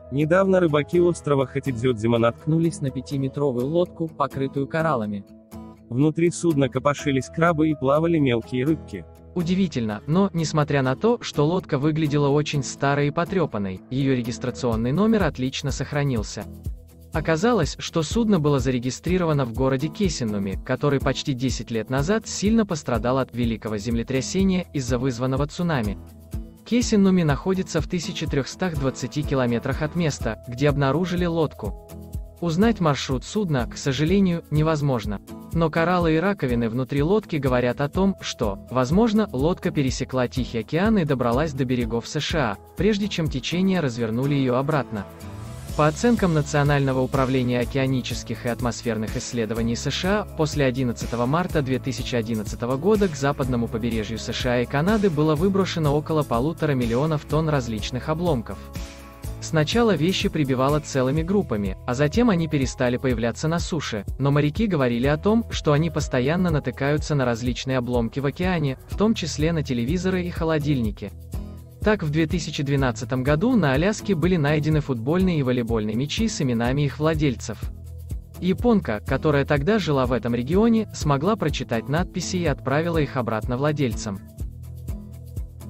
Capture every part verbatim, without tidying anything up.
Недавно рыбаки острова Хатидзёдзима наткнулись на пятиметровую лодку, покрытую кораллами. Внутри судна копошились крабы и плавали мелкие рыбки. Удивительно, но, несмотря на то, что лодка выглядела очень старой и потрепанной, ее регистрационный номер отлично сохранился. Оказалось, что судно было зарегистрировано в городе Кесеннуми, который почти десять лет назад сильно пострадал от великого землетрясения из-за вызванного цунами. Кесеннуми находится в тысяча триста двадцати километрах от места, где обнаружили лодку. Узнать маршрут судна, к сожалению, невозможно. Но кораллы и раковины внутри лодки говорят о том, что, возможно, лодка пересекла Тихий океан и добралась до берегов США, прежде чем течение развернули ее обратно. По оценкам Национального управления океанических и атмосферных исследований США, после одиннадцатого марта две тысячи одиннадцатого года к западному побережью США и Канады было выброшено около полутора миллионов тонн различных обломков. Сначала вещи прибивало целыми группами, а затем они перестали появляться на суше, но моряки говорили о том, что они постоянно натыкаются на различные обломки в океане, в том числе на телевизоры и холодильники. Так, в две тысячи двенадцатом году на Аляске были найдены футбольные и волейбольные мячи с именами их владельцев. Японка, которая тогда жила в этом регионе, смогла прочитать надписи и отправила их обратно владельцам.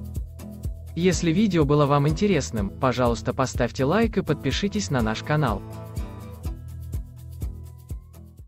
Если видео было вам интересным, пожалуйста, поставьте лайк и подпишитесь на наш канал.